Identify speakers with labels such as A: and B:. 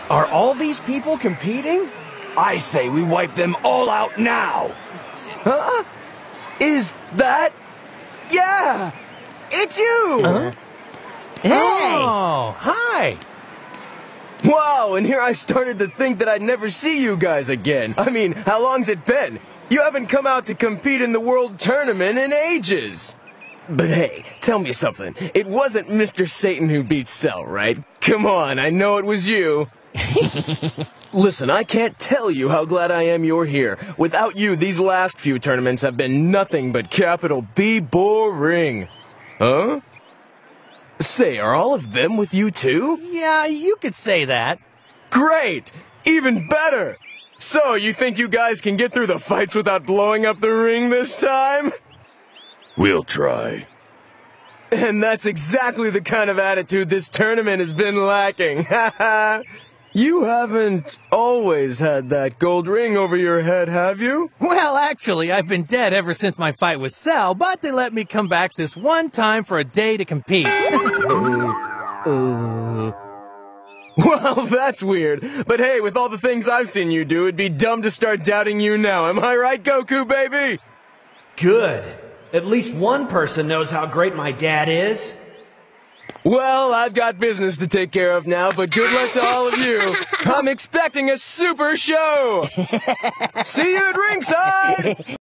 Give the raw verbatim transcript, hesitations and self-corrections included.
A: Are all these people competing?
B: I say we wipe them all out now.
A: Huh? Is that... Yeah! It's you!
C: Huh?
A: Hey!
C: Oh, hi!
A: Wow, and here I started to think that I'd never see you guys again. I mean, how long's it been? You haven't come out to compete in the World Tournament in ages. But hey, tell me something. It wasn't Mister Satan who beat Cell, right? Come on, I know it was you. Listen, I can't tell you how glad I am you're here. Without you, these last few tournaments have been nothing but capital B boring. Huh? Say, are all of them with you too?
C: Yeah, you could say that.
A: Great! Even better! So, you think you guys can get through the fights without blowing up the ring this time?
B: We'll try.
A: And that's exactly the kind of attitude this tournament has been lacking. Haha! You haven't always had that gold ring over your head, have you?
C: Well, actually, I've been dead ever since my fight with Cell, but they let me come back this one time for a day to compete.
A: uh, well, that's weird. But hey, with all the things I've seen you do, it'd be dumb to start doubting you now. Am I right, Goku, baby?
D: Good. At least one person knows how great my dad is.
A: Well, I've got business to take care of now, but good luck to all of you. I'm expecting a super show. See you at ringside!